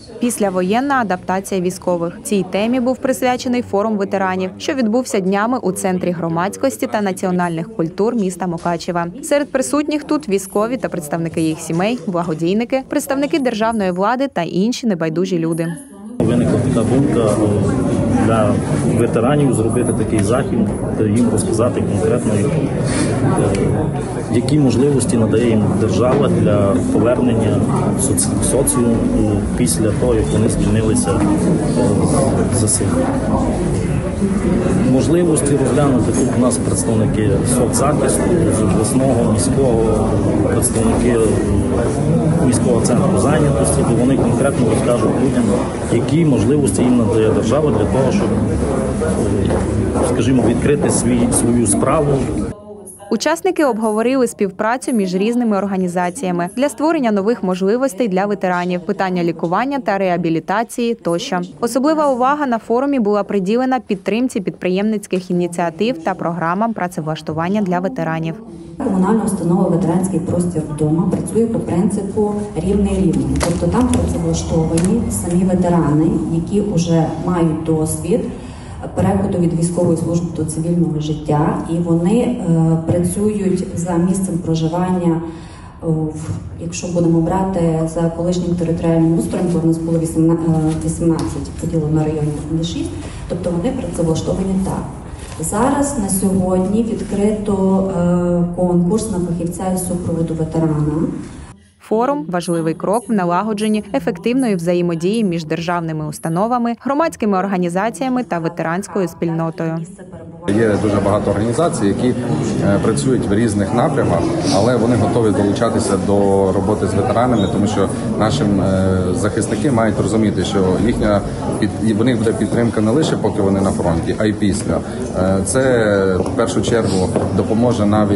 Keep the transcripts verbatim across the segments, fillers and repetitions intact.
Післявоєнна адаптація військових. Цій темі був присвячений форум ветеранів, що відбувся днями у Центрі громадськості та національних культур міста Мукачева. Серед присутніх тут військові та представники їх сімей, благодійники, представники державної влади та інші небайдужі люди. Виникла така думка для ветеранів зробити такий захід, їм розказати конкретно, які можливості надає їм держава для повернення в соціум після того, як вони звільнилися з ЗСУ. Можливості розглянути тут у нас представники соцзахисту, з обласного, міського, представники міського центру зайнятості, де вони конкретно розкажуть людям, які можливості їм надає держава для того, щоб, скажімо, відкрити свій, свою справу. Учасники обговорили співпрацю між різними організаціями для створення нових можливостей для ветеранів, питання лікування та реабілітації тощо. Особлива увага на форумі була приділена підтримці підприємницьких ініціатив та програмам працевлаштування для ветеранів. Комунальна установа «Ветеранський простір вдома» працює по принципу рівний рівний. Тобто там працевлаштовані самі ветерани, які вже мають досвід переходу від військової служби до цивільного життя, і вони е, працюють за місцем проживання, е, якщо будемо брати за колишнім територіальним устроєм, бо в нас було вісімнадцять поділено на районі, не шість, тобто вони працевлаштовані так. Зараз на сьогодні відкрито е, конкурс на фахівця із супроводу ветерана. Форум – важливий крок в налагодженні ефективної взаємодії між державними установами, громадськими організаціями та ветеранською спільнотою. Є дуже багато організацій, які працюють в різних напрямах, але вони готові долучатися до роботи з ветеранами, тому що наші захисники мають розуміти, що їхня в них буде підтримка не лише поки вони на фронті, а й після. Це в першу чергу допоможе навіть,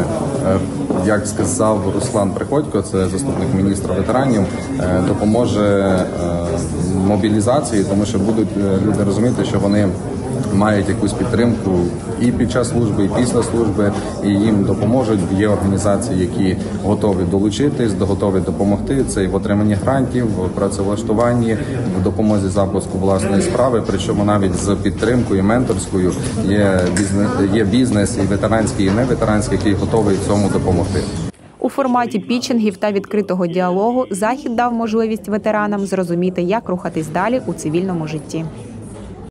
як сказав Руслан Приходько, це заступник міністра ветеранів, допоможе мобілізації, тому що будуть люди розуміти, що вони мають якусь підтримку і під час служби, і після служби, і їм допоможуть. Є організації, які готові долучитись, готові допомогти. Це і в отриманні грантів, в працевлаштуванні, в допомозі запуску власної справи. Причому навіть з підтримкою менторською є бізнес, є бізнес і ветеранський, і неветеранський, який готовий цьому допомогти. У форматі пітчингів та відкритого діалогу захід дав можливість ветеранам зрозуміти, як рухатись далі у цивільному житті.